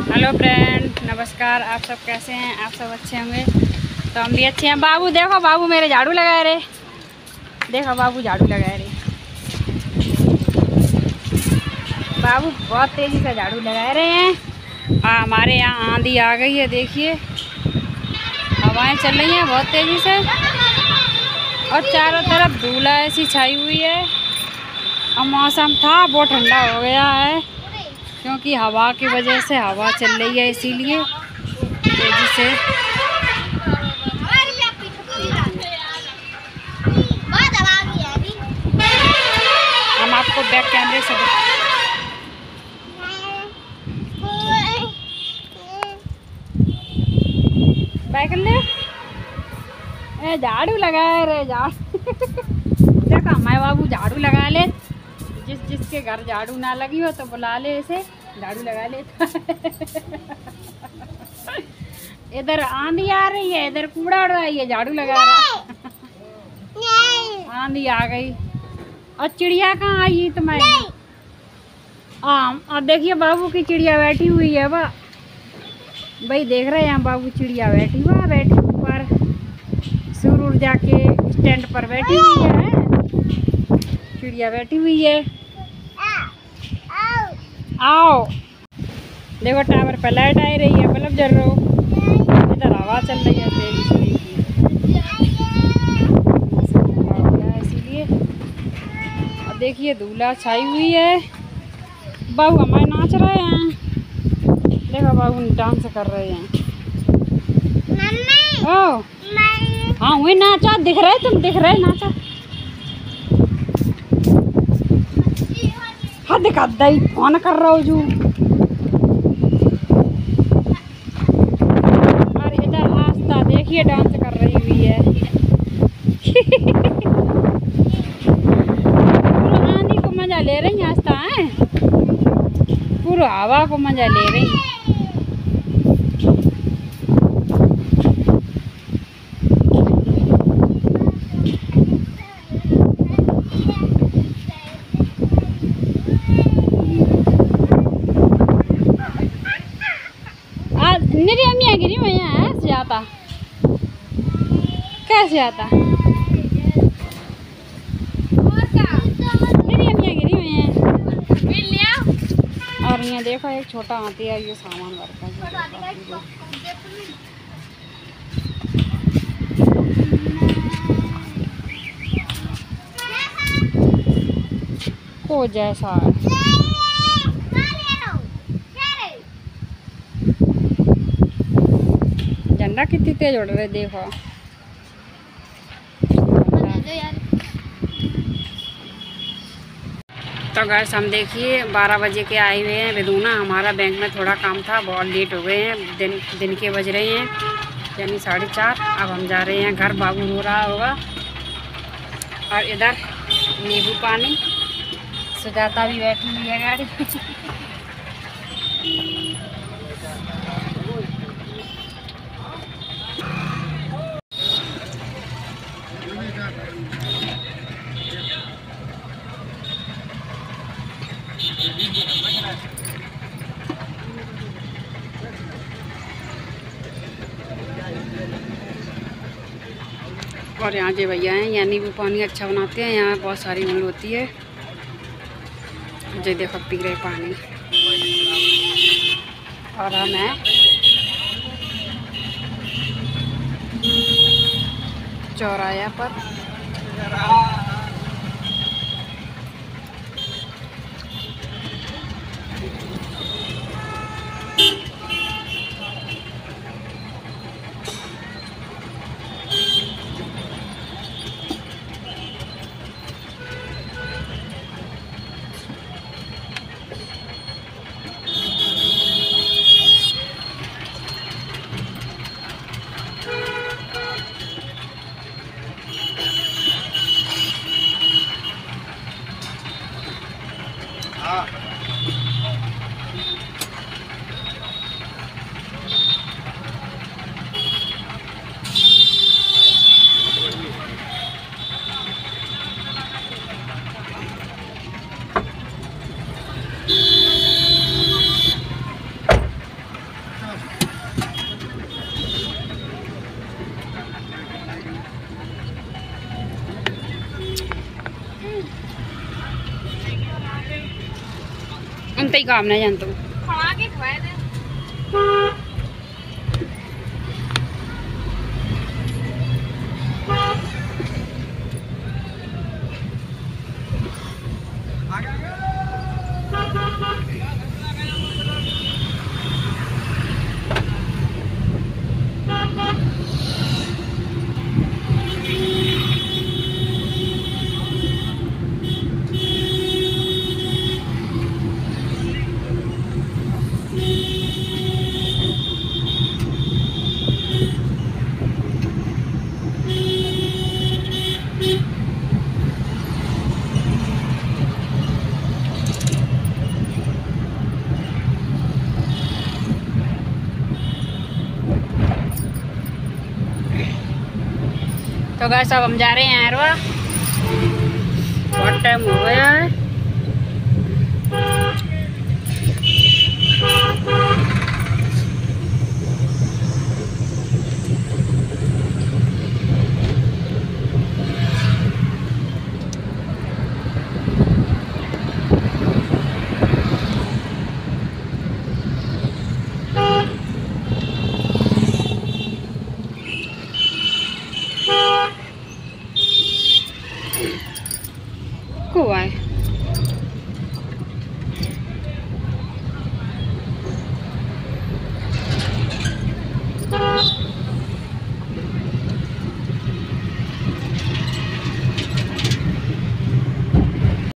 Hello friend, नमस्कार। आप सब कैसे हैं? आप सब अच्छे होंगे तो हम भी अच्छे हैं। बाबू देखो, बाबू मेरे झाड़ू लगा रहे। देखो बाबू झाड़ू लगा रहे। बाबू बहुत तेज़ी से झाड़ू लगा रहे हैं। हमारे यहाँ आंधी आ गई है, देखिए हवाएं चल रही हैं बहुत तेज़ी से और चारों तरफ धूला ऐसी छाई हुई है। और मौसम था वो ठंडा हो गया है क्योंकि हवा की वजह से हवा चल रही है, इसीलिए तेज़ी से। हम आपको बैक कैमरे से बैक ले झाड़ू लगा रहे झाड़ू देखा हमारे बाबू झाड़ू लगा ले। जिसके घर झाड़ू ना लगी हो तो बुला ले, इसे झाड़ू लगा लेता। इधर आंधी आ रही है, इधर कूड़ा उड़ रहा है, ये झाड़ू लगा रहा। आंधी आ गई और चिड़िया कहाँ आई तुम्हारी? और देखिए बाबू की चिड़िया बैठी हुई है। वाह भाई, देख रहे हैं बाबू चिड़िया बैठी हुआ, बैठी ऊपर सूर्य ऊर्जा के स्टैंड पर बैठी हुई है। चिड़िया बैठी हुई है। आओ देखो, टावर पर लाइट आ रही है, बल्ब जल रहा। इधर हवा चल रही है तेजी से, इसीलिए। और देखिए धूला छाई हुई है। बाबू हमारे नाच रहे हैं। देखो बाबू डांस कर रहे हैं। ओ हाँ वही नाचा, दिख रहे तुम, दिख रहे नाचा। हाँ दिखा दई फोन कर रहा हूँ जू। और इधर आस्था देखिए डांस कर रही हुई है। पूरा आंधी को मजा ले रही है आस्था है, पूरा हवा को मजा ले रही है। मेरी अम्मिया गिरी हुई हैं, ऐसे आता कैसे आता? मेरी अम्मिया गिरी हुई हैं। और यहाँ देखो एक छोटा हाथी है, ये सामान भरता है को जैसा है। झंडा कितनी तेज उड़ रहे देखो। तो गाइस हम देखिए 12 बजे के आए हुए हैं बेदूना। हमारा बैंक में थोड़ा काम था, बहुत लेट हो गए हैं। दिन के बज रहे हैं यानी 4:30। अब हम जा रहे हैं घर। बाबू रो रहा होगा। और इधर नींबू पानी, सुजाता भी बैठी हुई है गाड़ी। और यहाँ जो भैया हैं, यहाँ नींबू पानी अच्छा बनाते हैं। यहाँ बहुत सारी भीड़ होती है। जो देखो पी रहे पानी। और हम हैं चौराया पर। काम नहीं जानता हूँ। तो गाइस अब हम जा रहे हैं अरवा, बहुत टाइम हो गया है।